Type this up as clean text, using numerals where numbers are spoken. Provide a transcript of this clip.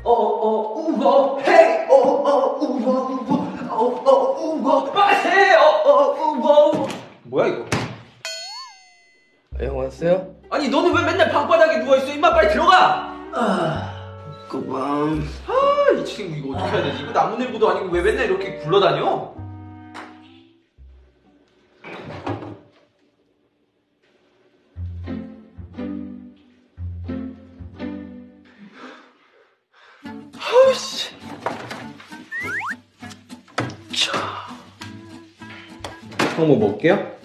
우워 헤이 우워 마세요 우워. 뭐야 이거? 형 왔어요? 아니 너는 왜 맨날 방바닥에 누워있어? 임마 빨리 들어가! 꼬밤. 이 친구 이거 어떻게 해야 되지? 이거 나무늘보도 아니고 왜 맨날 이렇게 굴러다녀? 아우씨. 형 뭐 먹게요?